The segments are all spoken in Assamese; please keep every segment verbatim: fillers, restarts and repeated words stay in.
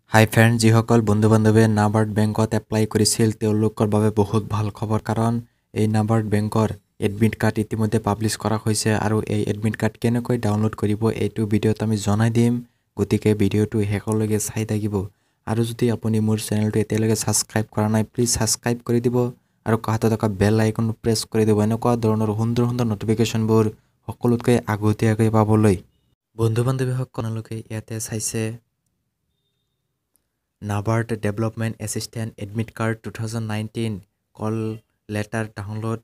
হাই ফ্ৰেণ্ড, যিসকল বন্ধু বান্ধৱে নাবাৰ্ড বেংকত এপ্লাই কৰিছিল তেওঁলোকৰ বাবে বহুত ভাল খবৰ, কাৰণ এই নাবাৰ্ড বেংকৰ এডমিট কাৰ্ড ইতিমধ্যে পাব্লিছ কৰা হৈছে আৰু এই এডমিট কাৰ্ড কেনেকৈ ডাউনলোড কৰিব এইটো ভিডিঅ'ত আমি জনাই দিম। গতিকে ভিডিঅ'টো শেষলৈকে চাই থাকিব। আৰু যদি আপুনি মোৰ চেনেলটো এতিয়ালৈকে ছাবস্ক্ৰাইব কৰা নাই, প্লিজ ছাবস্ক্ৰাইব কৰি দিব আৰু কাষতে থকা বেল আইকনটো প্ৰেছ কৰি দিব এনেকুৱা ধৰণৰ সুন্দৰ সুন্দৰ নটিফিকেশ্যনবোৰ সকলোতকৈ আগতীয়াকৈ পাবলৈ। বন্ধু বান্ধৱীসকললোকে ইয়াতে চাইছে NABARD development assistant admit card two thousand nineteen call letter download.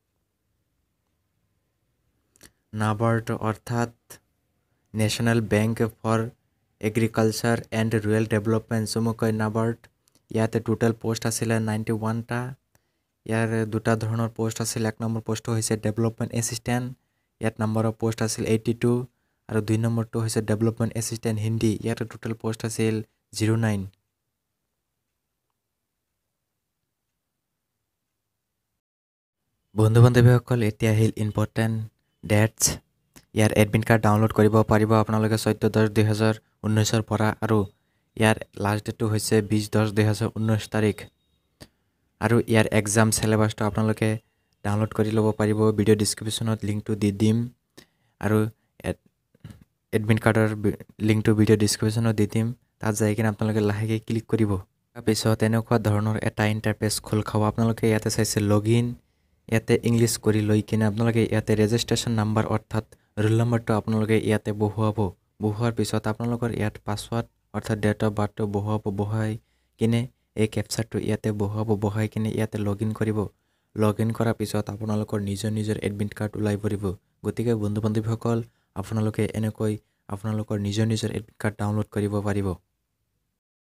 NABARD অৰ্থাৎ national bank for agriculture and rural development, চমুকৈ নাবাৰ্ড। ইয়াতে টোটেল পোষ্ট আছিলে নাইণ্টি ওৱানটা। ইয়াৰ দুটা ধৰণৰ পোষ্ট আছিল। এক নম্বৰ পোষ্টটো হৈছে ডেভেলপমেণ্ট এছিষ্টেণ্ট, ইয়াত নম্বৰ অফ পোষ্ট আছিল এইটি টু, আৰু দুই নম্বৰটো হৈছে ডেভেলপমেণ্ট এছিষ্টেণ্ট হিন্দী, ইয়াতে টোটেল পোষ্ট আছিল জিৰ' নাইন। বন্ধু বান্ধৱীসকল, এতিয়া আহিল ইম্পৰ্টেণ্ট ডেটছ। ইয়াৰ এডমিট কাৰ্ড ডাউনলোড কৰিব পাৰিব আপোনালোকে চৈধ্য দহ দুহেজাৰ ঊনৈছৰ পৰা, আৰু ইয়াৰ লাষ্ট ডেটটো হৈছে বিছ দহ দুহেজাৰ ঊনৈছ তাৰিখ। আৰু ইয়াৰ এক্সাম চিলেবাছটো আপোনালোকে ডাউনলোড কৰি ল'ব পাৰিব। ভিডিঅ' ডিছক্ৰিপশ্যনত লিংকটো দি দিম, আৰু এডমিট কাৰ্ডৰ লিংকটো ভিডিঅ' ডিছক্ৰিপশ্যনত দি দিম। তাত যাই কিনে আপোনালোকে লাহেকৈ ক্লিক কৰিব। তাৰপিছত এনেকুৱা ধৰণৰ এটা ইণ্টাৰপেজ খোল খাব। আপোনালোকে ইয়াতে চাইছে লগ ইন, ইয়াতে ইংলিছ কৰি লৈ কিনে আপোনালোকে ইয়াতে ৰেজিষ্ট্ৰেশ্যন নাম্বাৰ অৰ্থাৎ ৰোল নম্বৰটো আপোনালোকে ইয়াতে বহুৱাব। বহুৱাৰ পিছত আপোনালোকৰ ইয়াত পাছৱাৰ্ড অৰ্থাৎ ডেট অফ বাৰ্থটো বহুৱাব। বহুৱাই কিনে এই কেপচাৰটো ইয়াতে বহুৱাব। বহুৱাই কিনে ইয়াতে লগ ইন কৰিব। লগ ইন কৰাৰ পিছত আপোনালোকৰ নিজৰ নিজৰ এডমিট কাৰ্ড ওলাই পৰিব। গতিকে বন্ধু বান্ধৱীসকল, আপোনালোকে এনেকৈ আপোনালোকৰ নিজৰ নিজৰ এডমিট কাৰ্ড ডাউনলোড কৰিব পাৰিব।